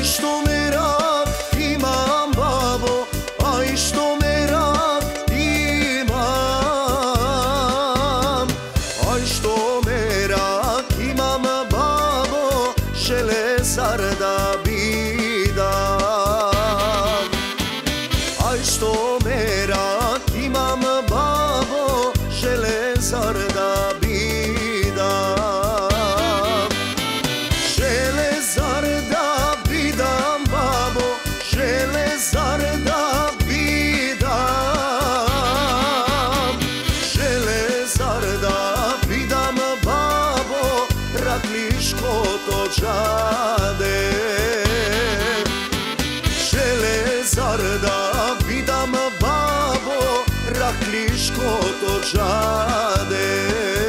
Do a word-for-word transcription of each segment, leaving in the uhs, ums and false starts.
Aj što merak imam babo, aj što merak imam, aj što merak imam babo, železar da bidam. Aj što merak imam babo, železar da bidam. Železar da bidam babo, železar da bidam. Železar da bidam babo, Rakliško to džade. Železar da bidam babo, Rakliško to džade.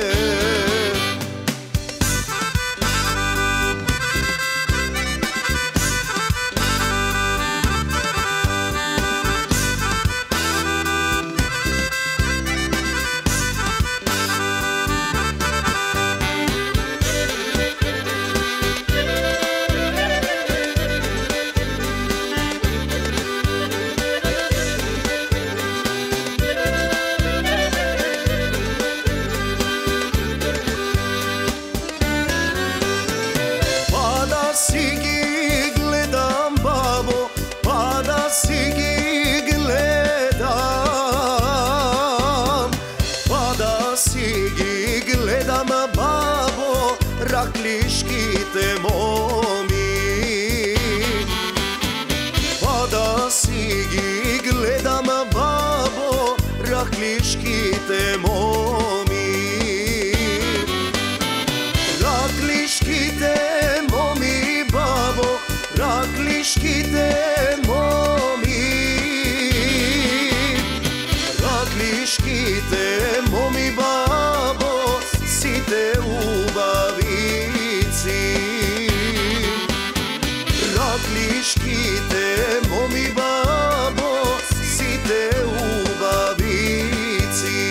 Sigi gledam babo, pa da sigi gledam, pa da sigi gledam babo, Rakliški te momi. Pa da sigi gledam babo, Rakliški te momi. Rakliški te momi babo, Rakliški te momi. Rakliški te momi babo, site u bavici. Rakliški te momi babo, site u bavici.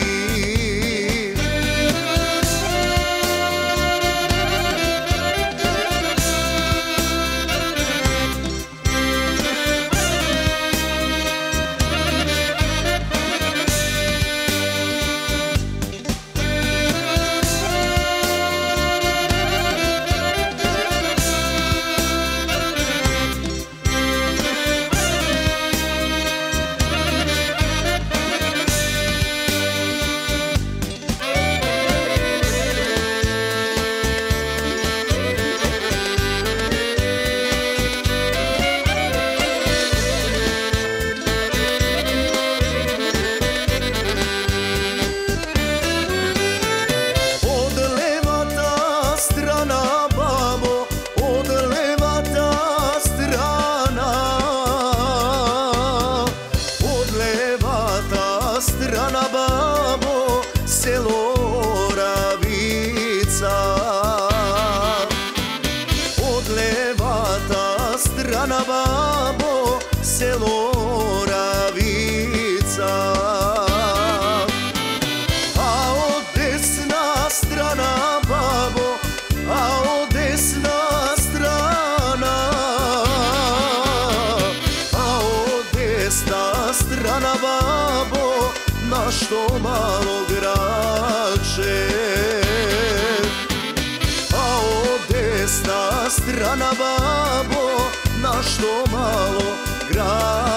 Strana babo, selo Ravica. Od levata strana babo, selo Ravica. A od desna strana babo, a od desna strana, a od desna strana babo, našto malo grače. A od desna strana babo, našto malo grače.